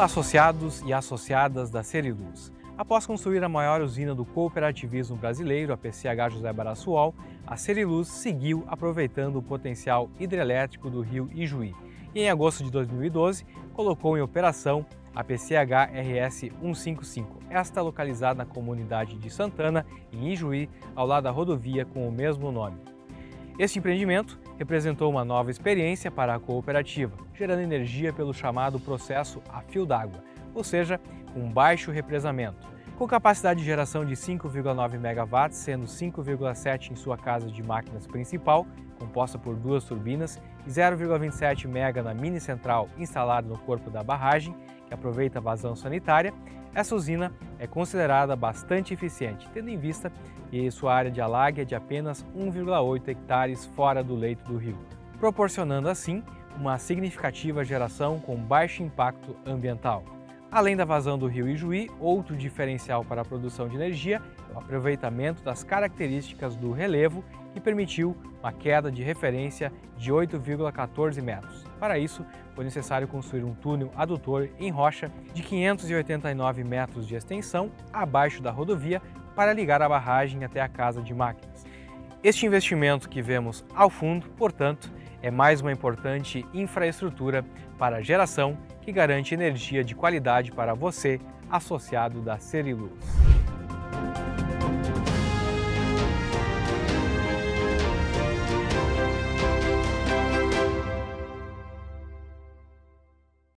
Olá, associados e associadas da Seriluz. Após construir a maior usina do cooperativismo brasileiro, a PCH José Baratzuol, a Seriluz seguiu aproveitando o potencial hidrelétrico do rio Ijuí e, em agosto de 2012, colocou em operação a PCH RS 155, esta localizada na comunidade de Santana, em Ijuí, ao lado da rodovia com o mesmo nome. Este empreendimento representou uma nova experiência para a cooperativa, gerando energia pelo chamado processo a fio d'água, ou seja, com baixo represamento. Com capacidade de geração de 5,9 MW, sendo 5,7 em sua casa de máquinas principal, composta por duas turbinas, e 0,27 MW na mini central instalada no corpo da barragem, que aproveita a vazão sanitária, essa usina é considerada bastante eficiente, tendo em vista que sua área de alague é de apenas 1,8 hectares fora do leito do rio, proporcionando assim uma significativa geração com baixo impacto ambiental. Além da vazão do rio Ijuí, outro diferencial para a produção de energia é o aproveitamento das características do relevo, que permitiu uma queda de referência de 8,14 metros. Para isso, foi necessário construir um túnel adutor em rocha de 589 metros de extensão abaixo da rodovia para ligar a barragem até a casa de máquinas. Este investimento que vemos ao fundo, portanto, é mais uma importante infraestrutura para a geração que garante energia de qualidade para você, associado da Seriluz.